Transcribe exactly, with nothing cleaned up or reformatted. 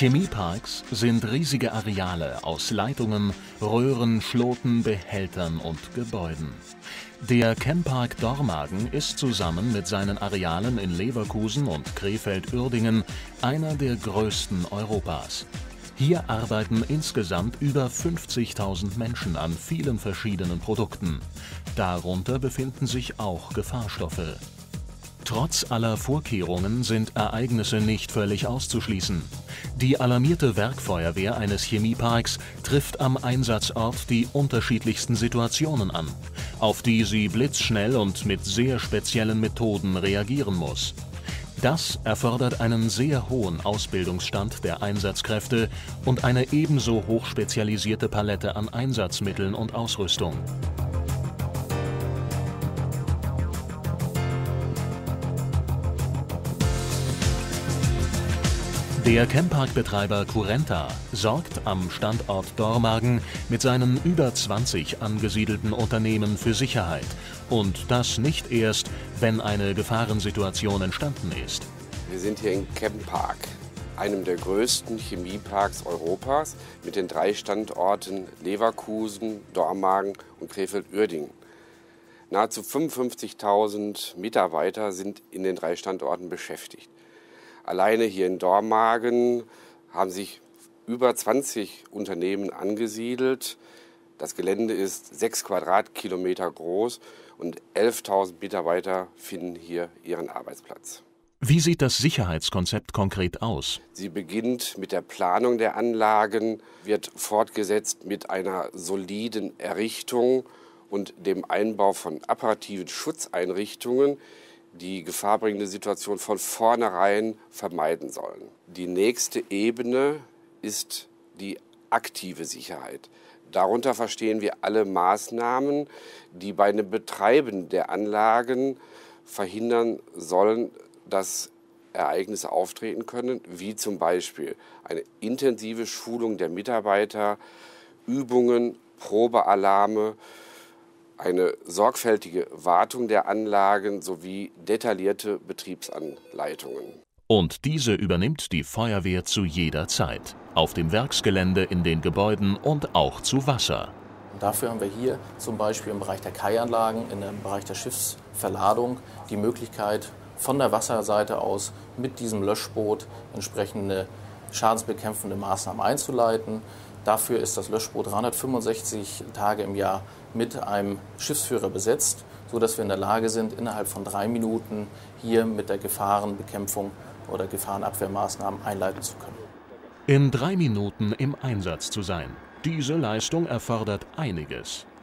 Chemieparks sind riesige Areale aus Leitungen, Röhren, Schloten, Behältern und Gebäuden. Der Chempark Dormagen ist zusammen mit seinen Arealen in Leverkusen und Krefeld-Uerdingen einer der größten Europas. Hier arbeiten insgesamt über fünfzigtausend Menschen an vielen verschiedenen Produkten. Darunter befinden sich auch Gefahrstoffe. Trotz aller Vorkehrungen sind Ereignisse nicht völlig auszuschließen. Die alarmierte Werkfeuerwehr eines Chemieparks trifft am Einsatzort die unterschiedlichsten Situationen an, auf die sie blitzschnell und mit sehr speziellen Methoden reagieren muss. Das erfordert einen sehr hohen Ausbildungsstand der Einsatzkräfte und eine ebenso hochspezialisierte Palette an Einsatzmitteln und Ausrüstung. Der Chempark-Betreiber Currenta sorgt am Standort Dormagen mit seinen über zwanzig angesiedelten Unternehmen für Sicherheit. Und das nicht erst, wenn eine Gefahrensituation entstanden ist. Wir sind hier in Chempark, einem der größten Chemieparks Europas, mit den drei Standorten Leverkusen, Dormagen und Krefeld-Uerdingen. Nahezu fünfundfünfzigtausend Mitarbeiter sind in den drei Standorten beschäftigt. Alleine hier in Dormagen haben sich über zwanzig Unternehmen angesiedelt. Das Gelände ist sechs Quadratkilometer groß und elftausend Mitarbeiter finden hier ihren Arbeitsplatz. Wie sieht das Sicherheitskonzept konkret aus? Sie beginnt mit der Planung der Anlagen, wird fortgesetzt mit einer soliden Errichtung und dem Einbau von apparativen Schutzeinrichtungen, die gefahrbringende Situation von vornherein vermeiden sollen. Die nächste Ebene ist die aktive Sicherheit. Darunter verstehen wir alle Maßnahmen, die bei dem Betreiben der Anlagen verhindern sollen, dass Ereignisse auftreten können, wie zum Beispiel eine intensive Schulung der Mitarbeiter, Übungen, Probealarme, eine sorgfältige Wartung der Anlagen sowie detaillierte Betriebsanleitungen. Und diese übernimmt die Feuerwehr zu jeder Zeit. Auf dem Werksgelände, in den Gebäuden und auch zu Wasser. Dafür haben wir hier zum Beispiel im Bereich der Kaianlagen, in dem Bereich der Schiffsverladung, die Möglichkeit, von der Wasserseite aus mit diesem Löschboot entsprechende schadensbekämpfende Maßnahmen einzuleiten. Dafür ist das Löschboot dreihundertfünfundsechzig Tage im Jahr mit einem Schiffsführer besetzt, sodass wir in der Lage sind, innerhalb von drei Minuten hier mit der Gefahrenbekämpfung oder Gefahrenabwehrmaßnahmen einleiten zu können. In drei Minuten im Einsatz zu sein. Diese Leistung erfordert einiges.